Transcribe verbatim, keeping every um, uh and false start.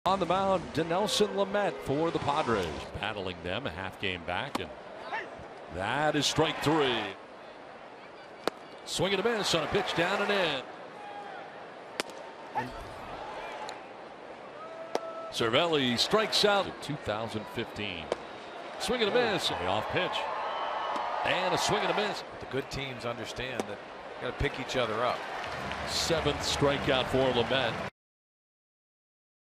On the mound, Dinelson Lamet for the Padres, battling them a half game back, and that is strike three. Swing and a miss on a pitch down and in. Cervelli strikes out in two thousand fifteen. Swing and a miss, the off pitch, and a swing and a miss. The good teams understand that you got to pick each other up. Seventh strikeout for Lamet.